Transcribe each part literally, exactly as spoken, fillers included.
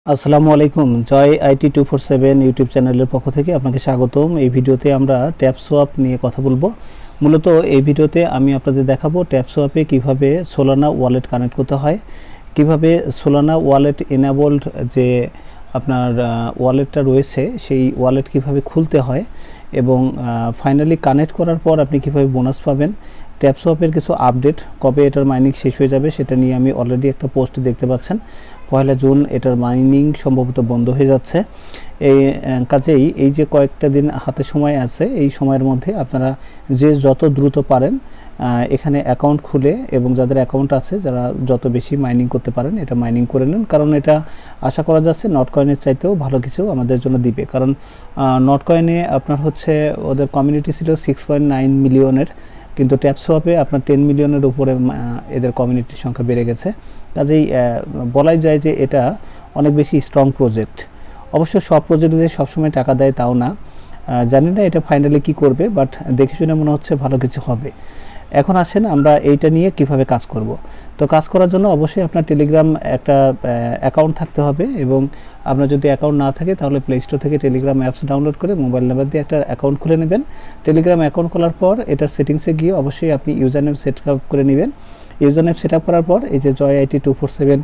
আসসালামু আলাইকুম। Joy IT two four seven YouTube চ্যানেলের পক্ষ থেকে আপনাকে স্বাগতম। এই ভিডিওতে আমরা ট্যাপসোয়াপ নিয়ে কথা বলবো। মূলত এই ভিডিওতে আমি আপনাদের দেখাবো ট্যাপসোয়াপে কিভাবে সোলানা ওয়ালেট কানেক্ট করতে হয়, কিভাবে সোলানা ওয়ালেট এনাবলড যে আপনার ওয়ালেটটা রয়েছে সেই ওয়ালেট কিভাবে খুলতে হয় এবং ফাইনালি কানেক্ট করার পর আপনি কিভাবে বোনাস পাবেন। ট্যাপসোয়াপের কিছু আপডেট, কবে এটার মাইনিং শেষ হয়ে যাবে সেটা নিয়ে আমি অলরেডি একটা পোস্ট দেখতে পাচ্ছেন। পয়লা জুন এটার মাইনিং সম্ভবত বন্ধ হয়ে যাচ্ছে। এই কাজেই এই যে কয়েকটা দিন হাতে সময় আছে, এই সময়ের মধ্যে আপনারা যে যত দ্রুত পারেন এখানে অ্যাকাউন্ট খুলে এবং যাদের অ্যাকাউন্ট আছে যারা যত বেশি মাইনিং করতে পারেন এটা মাইনিং করে নেন, কারণ এটা আশা করা যাচ্ছে নটকয়েনের চাইতেও ভালো কিছু আমাদের জন্য দিবে। কারণ নটকয়েনে আপনার হচ্ছে ওদের কমিউনিটি ছিল সিক্স পয়েন্ট নাইন মিলিয়নের, কিন্তু ট্যাপসোয়াপে আপনার টেন মিলিয়নের উপরে এদের কমিউনিটির সংখ্যা বেড়ে গেছে। কাজেই বলাই যায় যে এটা অনেক বেশি স্ট্রং প্রজেক্ট। অবশ্য সব প্রজেক্টে সবসময় টাকা দেয় তাও না, জানি না এটা ফাইনালি কি করবে, বাট দেখে শুনে মনে হচ্ছে ভালো কিছু হবে। এখন আসেন আমরা এইটা নিয়ে কিভাবে কাজ করব। তো কাজ করার জন্য অবশ্যই আপনার টেলিগ্রাম একটা অ্যাকাউন্ট থাকতে হবে, এবং আপনার যদি অ্যাকাউন্ট না থাকে তাহলে প্লে স্টোর থেকে টেলিগ্রাম অ্যাপস ডাউনলোড করে মোবাইল নাম্বার দিয়ে একটা অ্যাকাউন্ট খুলে নেবেন। টেলিগ্রাম অ্যাকাউন্ট খোলার পর এটার সেটিংসে গিয়ে অবশ্যই আপনি ইউজার নেম সেট আপ করে নেবেন। ইউজার নেম সেট আপ করার পর এই যে Joy IT two four seven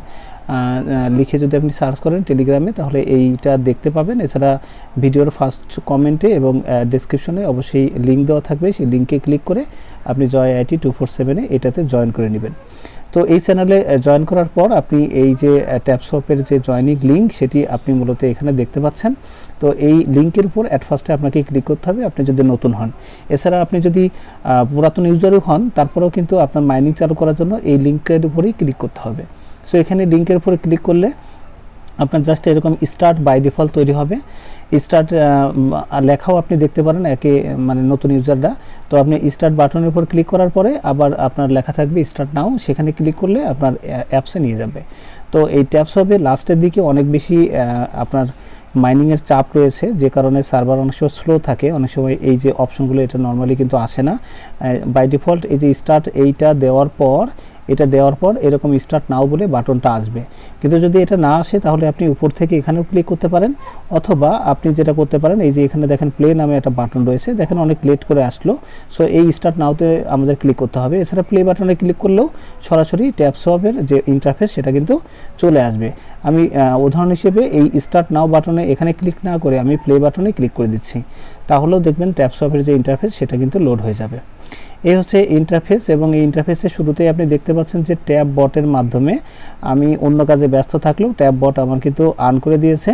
লিখে যদি আপনি সার্চ করেন টেলিগ্রামে তাহলে এইটা দেখতে পাবেন। এছাড়া ভিডিওর ফার্স্ট কমেন্টে এবং ডেসক্রিপশনে অবশ্যই লিঙ্ক দেওয়া থাকবে, সেই লিঙ্কে ক্লিক করে আপনি জয় আইটি টু ফোর সেভেনে এটাতে জয়েন করে নেবেন। তো এই চ্যানেলে জয়েন করার পর আপনি এই যে ট্যাপসোয়াপের যে জয়নিং লিঙ্ক সেটি আপনি মূলত এখানে দেখতে পাচ্ছেন। তো এই লিঙ্কের উপর অ্যাট ফার্স্টে আপনাকে ক্লিক করতে হবে আপনি যদি নতুন হন। এছাড়া আপনি যদি পুরাতন ইউজারও হন তারপরেও কিন্তু আপনার মাইনিং চালু করার জন্য এই লিঙ্কের উপরেই ক্লিক করতে হবে। সো এখানে লিঙ্কের উপরে ক্লিক করলে আপনার জাস্ট এরকম স্টার্ট বাই ডিফল্ট তৈরি হবে। স্টার্ট লেখাও আপনি দেখতে পারেন একে মানে নতুন ইউজাররা। তো আপনি স্টার্ট বাটনের উপর ক্লিক করার পরে আবার আপনার লেখা থাকবে স্টার্ট নাও, সেখানে ক্লিক করলে আপনার অ্যাপসে নিয়ে যাবে। তো এই ট্যাপসোয়াপে লাস্টের দিকে অনেক বেশি আপনার মাইনিংয়ের চাপ রয়েছে, যে কারণে সার্ভার অনেক সময় স্লো থাকে, অনেক সময় এই যে অপশনগুলো এটা নর্মালি কিন্তু আসে না। বাই ডিফল্ট এই যে স্টার্ট এইটা দেওয়ার পর এটা দেওয়ার পর এরকম স্টার্ট নাও বলে বাটনটা আসবে, কিন্তু যদি এটা না আসে তাহলে আপনি উপর থেকে এখানেও ক্লিক করতে পারেন, অথবা আপনি যেটা করতে পারেন এই যে এখানে দেখেন প্লে নামে একটা বাটন রয়েছে, দেখেন অনেক লেট করে আসলো। সো এই স্টার্ট নাওতে আমাদের ক্লিক করতে হবে। এছাড়া প্লে বাটনে ক্লিক করলেও সরাসরি ট্যাপসোয়াপের যে ইন্টারফেস সেটা কিন্তু চলে আসবে। আমি উদাহরণ হিসেবে এই স্টার্ট নাও বাটনে এখানে ক্লিক না করে আমি প্লে বাটনে ক্লিক করে দিচ্ছি, তাহলেও দেখবেন ট্যাপসোয়াপের যে ইন্টারফেস সেটা কিন্তু লোড হয়ে যাবে। এই হচ্ছে ইন্টারফেস, এবং এই ইন্টারফেসের শুরুতেই আপনি দেখতে পাচ্ছেন যে ট্যাব বটের মাধ্যমে আমি অন্য কাজে ব্যস্ত থাকলেও ট্যাব বট আমার কিন্তু আর্ন করে দিয়েছে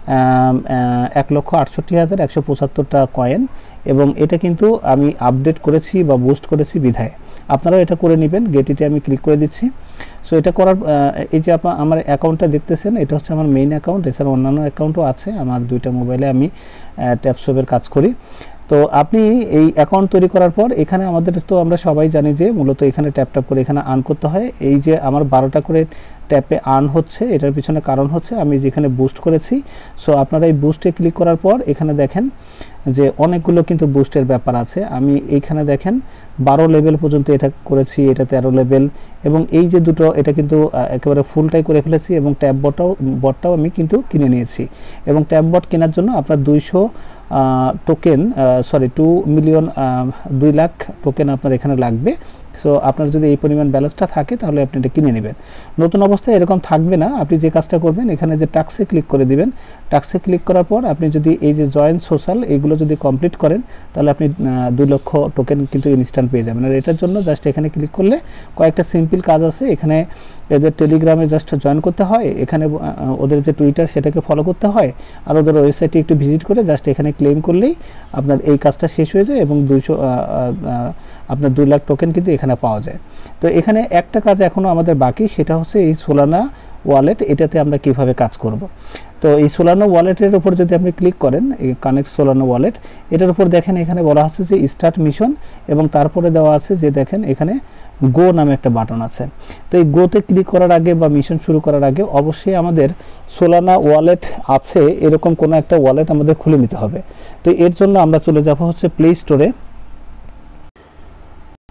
এক লক্ষ আটষট্টি হাজার একশো পঁচাত্তরটা কয়েন, এবং এটা কিন্তু আমি আপডেট করেছি বা বুস্ট করেছি বিধায়। আপনারাও এটা করে নেবেন। গেটিতে আমি ক্লিক করে দিচ্ছি। সো এটা করার এই যে আপনার আমার অ্যাকাউন্টটা দেখতেছেন এটা হচ্ছে আমার মেইন অ্যাকাউন্ট, এছাড়া অন্যান্য অ্যাকাউন্টও আছে। আমার দুইটা মোবাইলে আমি ট্যাপসোয়াপের কাজ করি। তো আপনি এই অ্যাকাউন্ট তৈরি করার পর এখানে আমাদের তো আমরা সবাই জানি যে মূলত এখানে ট্যাপ ট্যাপ করে এখানে আর্ন করতে হয়। এই যে আমার বারোটা করে ট্যাপে আর্ন হচ্ছে, এটার পিছনে কারণ হচ্ছে আমি যেখানে বুস্ট করেছি। সো আপনারা এই বুস্টে ক্লিক করার পর এখানে দেখেন যে অনেকগুলো কিন্তু বুস্টের ব্যাপার আছে। আমি এইখানে দেখেন বারো লেভেল পর্যন্ত এটা করেছি, এটা তেরো লেভেল, এবং এই যে দুটো এটা কিন্তু একেবারে ফুলটাই করে ফেলেছি, এবং ট্যাব বটটাও বটটাও আমি কিন্তু কিনে নিয়েছি। এবং ট্যাব বট কেনার জন্য আপনার দুইশো টোকেন সরি টু মিলিয়ন দুই লাখ টোকেন আপনার এখানে লাগবে। সো আপনার যদি এই পরিমাণ ব্যালেন্সটা থাকে তাহলে আপনি এটা কিনে নেবেন। নতুন অবস্থায় এরকম থাকবে না। আপনি যে কাজটা করবেন এখানে যে টাক্সে ক্লিক করে দিবেন, টাক্সে ক্লিক করার পর আপনি যদি এই যে জয়েন সোশ্যাল এগুলো যদি কমপ্লিট করেন তাহলে আপনি দুই লক্ষ টোকেন কিন্তু ইনস্ট্যান্ট পেয়ে যাবেন। আর এটার জন্য জাস্ট এখানে ক্লিক করলে কয়েকটা সিম্পল কাজ আছে। এখানে এদের টেলিগ্রামে জাস্ট জয়েন করতে হয়, এখানে ওদের যে টুইটার সেটাকে ফলো করতে হয়, আর ওদের ওয়েবসাইটে একটু ভিজিট করে জাস্ট এখানে ক্লেম করলেই আপনার এই কাজটা শেষ হয়ে যায়, এবং দুইশো আপনার দুই লাখ টোকেন কিন্তু এখানে পাওয়া যায়। তো এখানে একটা কাজ এখনও আমাদের বাকি, সেটা হচ্ছে এই সোলানা ওয়ালেট, এটাতে আমরা কিভাবে কাজ করব। তো এই সোলানা ওয়ালেটের উপর যদি আপনি ক্লিক করেন এই কানেক্ট সোলানা ওয়ালেট, এটার উপর দেখেন এখানে বলা আছে যে স্টার্ট মিশন, এবং তারপরে দেওয়া আছে যে দেখেন এখানে গো নামে একটা বাটন আছে। তো এই গোতে ক্লিক করার আগে বা মিশন শুরু করার আগে অবশ্যই আমাদের সোলানা ওয়ালেট আছে এরকম কোনো একটা ওয়ালেট আমাদের খুলে নিতে হবে। তো এর জন্য আমরা চলে যাব হচ্ছে প্লে স্টোরে। তো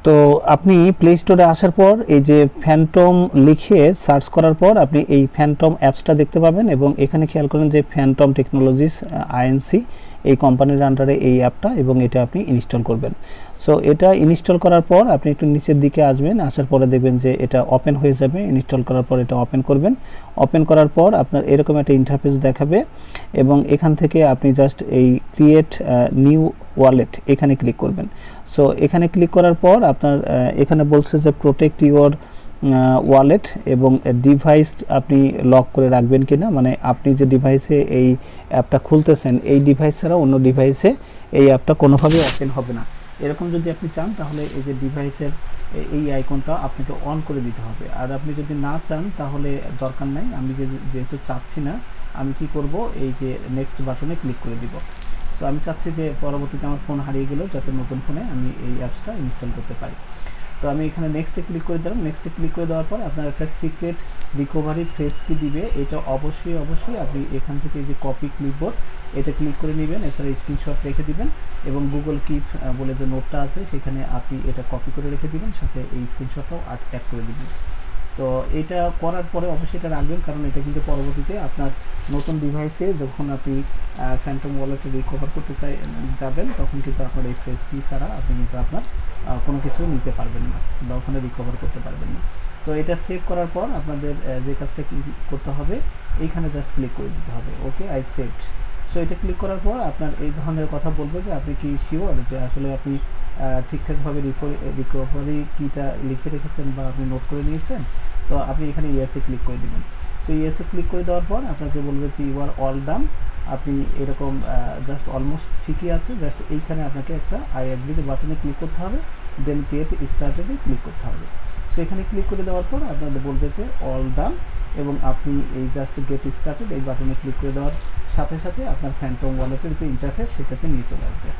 তো আপনি প্লে স্টোরে আসার পর এই যে ফ্যান্টম লিখে সার্চ করার পর আপনি এই ফ্যান্টম অ্যাপসটা দেখতে পাবেন এবং এখানে খেয়াল করেন যে ফ্যান্টম টেকনোলজিস আইএনসি এই কোম্পানির আন্ডারে এই অ্যাপটা, এবং এটা আপনি ইনস্টল করবেন। সো এটা ইনস্টল করার পর আপনি একটু নিচের দিকে আসবেন, আসার পরে দেখবেন যে এটা ওপেন হয়ে যাবে। ইনস্টল করার পর এটা ওপেন করবেন। ওপেন করার পর আপনার এরকম একটা ইন্টারফেস দেখাবে এবং এখান থেকে আপনি জাস্ট এই ক্রিয়েট নিউ ওয়ালেট এখানে ক্লিক করবেন। সো এখানে ক্লিক করার পর আপনার এখানে বলছে যে প্রোটেক্ট ইউর ওয়ালেট এবং ডিভাইস আপনি লক করে রাখবেন কিনা, মানে আপনি যে ডিভাইসে এই অ্যাপটা খুলতেছেন এই ডিভাইস ছাড়া অন্য ডিভাইসে এই অ্যাপটা কোনোভাবেই ওপেন হবে না। এরকম যদি আপনি চান তাহলে এই যে ডিভাইসের এই আইকনটা আপনাকে অন করে দিতে হবে। আর আপনি যদি না চান তাহলে দরকার নাই। আমি যেহেতু চাচ্ছি না, আমি কি করব, এই যে নেক্সট বাটনে ক্লিক করে দিব। তো আমি চাচ্ছি যে পরবর্তীতে আমার ফোন হারিয়ে গেলেও যাতে নতুন ফোনে আমি এই অ্যাপসটা ইনস্টল করতে পারি। তো আমি এখানে নেক্সটে ক্লিক করে দিলাম। নেক্সটে ক্লিক করে দেওয়ার পর আপনার একটা সিক্রেট রিকভারি ফ্রেজ কি দিবে, এটা অবশ্যই অবশ্যই আপনি এখান থেকে যে কপি ক্লিপবোর্ড এটা ক্লিক করে নেবেন, এছাড়া স্ক্রিনশট রেখে দিবেন এবং গুগল কিপ বলে যে নোটটা আছে সেখানে আপনি এটা কপি করে রেখে দিবেন, সাথে এই স্ক্রিনশটটাও অ্যাড করে দিবেন। তো এটা করার পরে অবশ্যই এটা রাখবেন, কারণ এটা কিন্তু পরবর্তীতে আপনার নতুন ডিভাইসে যখন আপনি ফ্যান্টম ওয়ালেটে রিকভার করতে চাই যাবেন তখন কিন্তু আপনার এই ফ্রেজ কি ছাড়া আপনি কিন্তু আপনার কোনো কিছু নিতে পারবেন না বা ওখানে রিকভার করতে পারবেন না। তো এটা সেভ করার পর আপনাদের যে কাজটা কি করতে হবে, এইখানে জাস্ট ক্লিক করে দিতে হবে, ওকে আই সেভড। সো এটা ক্লিক করার পর আপনার এই ধরনের কথা বলবে যে আপনি কি শিওর যে আসলে আপনি ঠিকঠাকভাবে রিকভারি কিটা লিখে রেখেছেন বা আপনি নোট করে নিয়েছেন। তো আপনি এখানে ইয়েসে ক্লিক করে দেবেন। তো ইয়েসে ক্লিক করে দেওয়ার পর আপনাকে বলবে যে ইউ আর অল ডান। আপনি এরকম জাস্ট অলমোস্ট ঠিকই আছে, জাস্ট এইখানে আপনাকে একটা আই অ্যাগ্রি বাটনে ক্লিক করতে হবে, দেন গেট স্টার্টেডে ক্লিক করতে হবে। সো এখানে ক্লিক করে দেওয়ার পর আপনাদের বলবে যে অল ডান এবং আপনি এই জাস্ট গেট স্টার্টেড এই বাটনে ক্লিক করে দেওয়ার সাথে সাথে আপনার ফ্যান্টম ওয়ালেটের যে ইন্টারফেস সেটাতে নিয়ে চলে আসবে।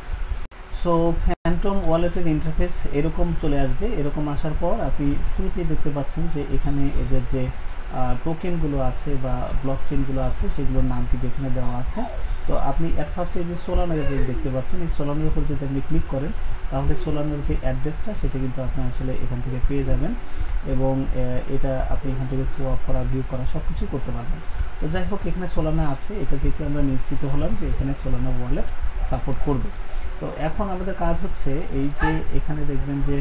সো ফ্যান্টম ওয়ালেটের ইন্টারফেস এরকম চলে আসবে। এরকম আসার পর আপনি শুরুতেই দেখতে পাচ্ছেন যে এখানে এদের যে টোকেনগুলো আছে বা ব্লক চেইনগুলো আছে সেগুলোর নাম কিন্তু এখানে দেওয়া আছে। তো আপনি অ্যাট ফার্স্টে যে সোলানা দেখতে পাচ্ছেন, এই সোলানার উপর যদি আপনি ক্লিক করেন তাহলে সোলানার যে অ্যাড্রেসটা সেটা কিন্তু আপনি আসলে এখান থেকে পেয়ে যাবেন এবং এটা আপনি এখান থেকে সোয়াপ করা, ভিউ করা সব কিছু করতে পারবেন। তো যাই হোক, এখানে সোলানা আছে, এটা দেখে আমরা নিশ্চিত হলাম যে এখানে সোলানা ওয়ালেট সাপোর্ট করবে। তো এখন আমাদের কাজ হচ্ছে এই যে এখানে দেখবেন যে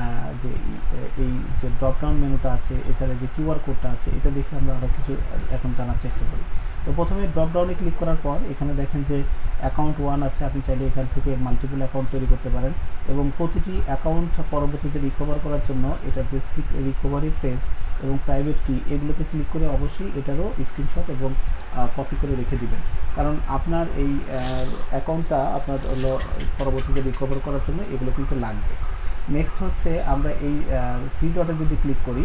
যে এই যে ড্রপডাউন মেনুটা আছে, এছাড়া যে কিউআর কোডটা আছে, এটা দেখে আমরা আরও কিছু এখন জানার চেষ্টা করি। তো প্রথমে ড্রপডাউনে ক্লিক করার পর এখানে দেখেন যে অ্যাকাউন্ট ওয়ান আছে, আপনি চাইলে এখান থেকে মাল্টিপল অ্যাকাউন্ট তৈরি করতে পারেন এবং প্রতিটি অ্যাকাউন্ট পরবর্তীতে রিকভার করার জন্য এটা যে রিকভারি ফ্রেজ এবং প্রাইভেট কি এগুলোতে ক্লিক করে অবশ্যই এটারও স্ক্রিনশট এবং কপি করে রেখে দিবেন, কারণ আপনার এই অ্যাকাউন্টটা আপনার হলো পরবর্তীতে রিকভার করার জন্য এগুলো কিন্তু লাগবে। নেক্সট হচ্ছে আমরা এই থ্রি ডটে যদি ক্লিক করি,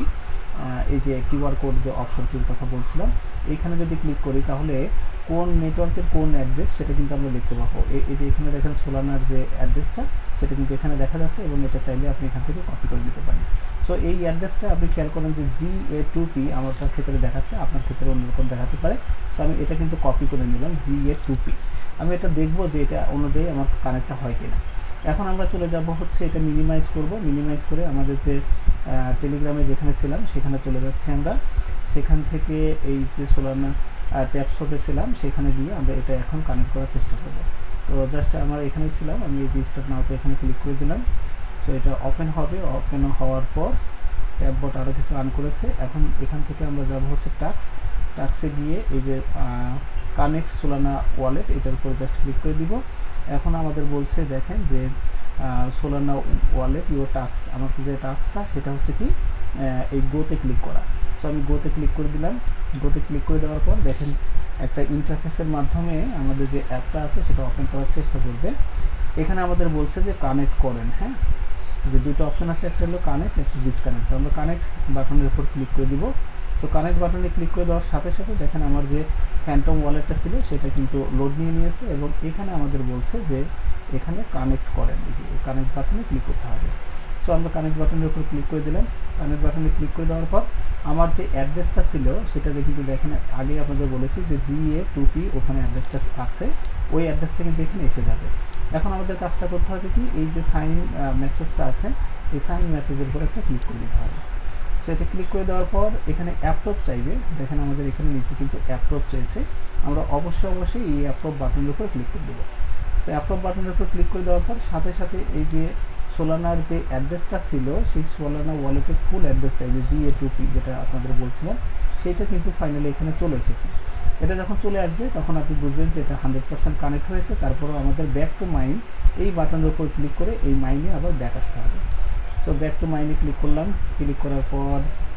এই যে কিউআর কোড যে অপশনটির কথা বলছিলাম এইখানে যদি ক্লিক করি তাহলে কোন নেটওয়ার্কের কোন অ্যাড্রেস সেটা কিন্তু আমরা দেখতে পাবো। এই যে এখানে দেখেন সোলানার যে অ্যাড্রেসটা সেটা কিন্তু এখানে দেখা যাচ্ছে এবং এটা চাইলে আপনি এখান থেকে কপি করে দিতে পারেন। সো এই অ্যাড্রেসটা আপনি খেয়াল করেন যে জি এ টু পি আমার ক্ষেত্রে দেখাচ্ছে, আপনার ক্ষেত্রে অন্যরকম দেখাতে পারে। সো আমি এটা কিন্তু কপি করে নিলাম জি এ টু পি। আমি এটা দেখবো যে এটা অনুযায়ী আমার কানেক্টটা হয় কিনা। এখন আমরা চলে যাব হচ্ছে এটা মিনিমাইজ করব। মিনিমাইজ করে আমাদের যে টেলিগ্রামে যেখানে ছিলাম সেখানে চলে যাচ্ছি আমরা। সেখান থেকে এই যে সোলানা ট্যাপশপে ছিলাম সেখানে গিয়ে আমরা এটা এখন কানেক্ট করার চেষ্টা করব। তো জাস্ট আমরা এখানে ছিলাম, আমি এই যে স্টার্ট নাওতে এখানে ক্লিক করে দিলাম। সো এটা ওপেন হবে। ওপেন হওয়ার পর ট্যাববট আরও কিছু আন করেছে। এখন এখান থেকে আমরা যাব হচ্ছে টাস্ক। টাস্কে গিয়ে এই যে কানেক্ট সোলানা ওয়ালেট এটার উপরে জাস্ট ক্লিক করে দিব। এখন আমাদের বলছে দেখেন যে সোলানা ওয়ালেট ইউর টাস্ক, আমার যে টাস্কটা সেটা হচ্ছে কি এই গোতে ক্লিক করা। সো আমি গোতে ক্লিক করে দিলাম। গোতে ক্লিক করে দেওয়ার পর দেখেন একটা ইন্টারফেসের মাধ্যমে আমাদের যে অ্যাপটা আছে সেটা ওপেন করার চেষ্টা করবে। এখানে আমাদের বলছে যে কানেক্ট করেন, হ্যাঁ, যে দুটো অপশন আছে, একটা হলো কানেক্ট, একটা ডিসকানেক্ট। আমরা কানেক্ট বাটনের উপর ক্লিক করে দিব। সো কানেক্ট বাটনে ক্লিক করে দেওয়ার সাথে সাথে দেখেন আমার যে ফ্যান্টম ওয়ালেটটা ছিল সেটা কিন্তু লোড নিয়ে নিয়েছে এবং এখানে আমাদের বলছে যে এখানে কানেক্ট করেন, এই কানেক্ট বাটনে ক্লিক করতে হবে। সো আমরা কানেক্ট বাটনের উপর ক্লিক করে দিলাম। কানেক্ট বাটনে ক্লিক করে দেওয়ার পর আমার যে অ্যাড্রেসটা ছিল সেটা কিন্তু দেখেন আগে আপনাদের বলেছি যে জি এ টু পি ওখানে অ্যাড্রেসটা আছে, ওই অ্যাড্রেসটা কিন্তু এখানে এসে যাবে। এখন আমাদের কাজটা করতে হবে কি, এই যে সাইন মেসেজটা আছে এই সাইন মেসেজের উপর একটা ক্লিক করে দিতে হবে। সো এটা ক্লিক করে দেওয়ার পর এখানে অ্যাপটপ চাইবে, দেখেন আমাদের এখানে নিচে কিন্তু অ্যাপটপ চাইছে, আমরা অবশ্যই অবশ্যই এই অ্যাপটপ বাটনের উপর ক্লিক করে দেবো। সো অ্যাপটপ বাটনের উপর ক্লিক করে দেওয়ার পর সাথে সাথে এই যে সোলানার যে অ্যাড্রেসটা ছিল সেই সোলানা ওয়ালেটের ফুল অ্যাড্রেসটা যে জি এ টু পি যেটা আপনাদের বলছিলাম সেইটা কিন্তু ফাইনালি এখানে চলে এসেছে। এটা যখন চলে আসবে তখন আপনি বুঝবেন যে এটা হান্ড্রেড পার্সেন্ট কানেক্ট হয়েছে। তারপরেও আমাদের ব্যাক টু মাইন এই বাটনের উপর ক্লিক করে এই মাইনে আবার ব্যাক আসতে হবে। সো ব্যাক টু মাইনে ক্লিক করলাম, ক্লিক করার পর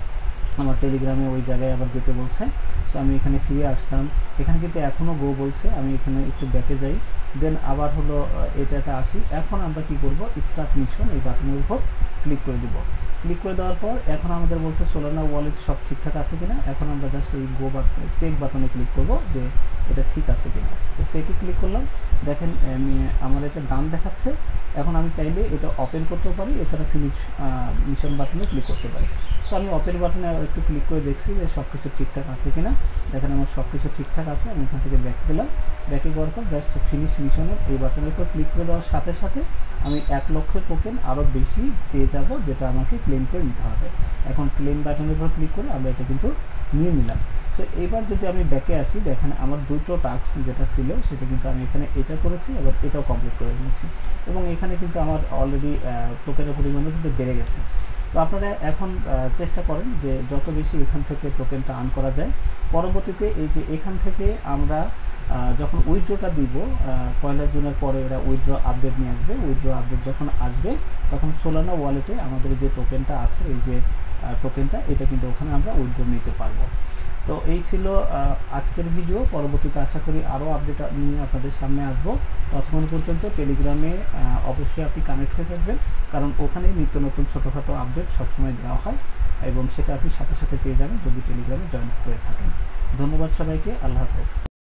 আমার টেলিগ্রামে ওই জায়গায় আবার যেতে বলছে। সো আমি এখানে ফিরে আসলাম, এখানে কিন্তু এখনও গো বলছে, আমি এখানে একটু ব্যাকে যাই, দেন আবার হলো এটাতে আসি। এখন আমরা কি করব, স্টার্ট মিশন এই বাটনের উপর ক্লিক করে দেব। ক্লিক করে দেওয়ার পর এখন আমাদের বলছে সোলানা ওয়ালেট সব ঠিকঠাক আছে কিনা। এখন আমরা জাস্ট এই গো বাটন চেক বাটনে ক্লিক করব যে এটা ঠিক আছে কিনা। তো সেটি ক্লিক করলাম, দেখেন আমার এটা ডান দেখাচ্ছে। এখন আমি চাইলে এটা ওপেন করতেও পারি, এছাড়া ফিনিশ মিশন বাটনে ক্লিক করতে পারি। সো আমি ওপেন বাটনে একটু ক্লিক করে দেখছি যে সব কিছু ঠিকঠাক আছে কিনা। দেখেন আমার সব কিছু ঠিকঠাক আছে। আমি এখান থেকে ব্যাক দিলাম, ব্যাকে যাওয়ার পর জাস্ট ফিনিশ মিশনের এই বাটনের উপর ক্লিক করে দেওয়ার সাথে সাথে আমি এক লক্ষ টোকেন আরও বেশি পেয়ে যাব, যেটা আমাকে ক্লেম করে নিতে হবে। এখন ক্লেম বাটনের উপর ক্লিক করে আমরা এটা কিন্তু নিয়ে নিলাম। সো এবার যদি আমি ব্যাকে আসি, দেখেন আমার দুটো টাস্ক যেটা ছিল সেটা কিন্তু আমি এখানে এটা করেছি, এবার এটাও কমপ্লিট করে নিয়েছি, এবং এখানে কিন্তু আমার অলরেডি টোকেনের পরিমাণও কিন্তু বেড়ে গেছে। তো আপনারা এখন চেষ্টা করেন যে যত বেশি এখান থেকে টোকেনটা আর্ন করা যায়। পরবর্তীতে এই যে এখান থেকে আমরা যখন উইথড্রটা দিব, পয়লা জুনের পরে এরা উইথড্র আপডেট নিয়ে আসবে। উইথড্র আপডেট যখন আসবে তখন সোলানা ওয়ালেটে আমাদের যে টোকেনটা আছে, এই যে টোকেনটা, এটা কিন্তু ওখানে আমরা উইথড্র নিতে পারবো। তো এই ছিল আজকের ভিডিও। পরবর্তীতে আশা করি আরও আপডেট নিয়ে আপনাদের সামনে আসবো। ততক্ষণ পর্যন্ত টেলিগ্রামে অবশ্যই আপনি কানেক্ট হয়ে থাকবেন, কারণ ওখানে নিত্য নতুন ছোটোখাটো আপডেট সবসময় দেওয়া হয়, এবং সেটা আপনি সাথে সাথে পেয়ে যাবেন যদি টেলিগ্রামে জয়েন করে থাকেন। ধন্যবাদ সবাইকে, আল্লাহ হাফেজ।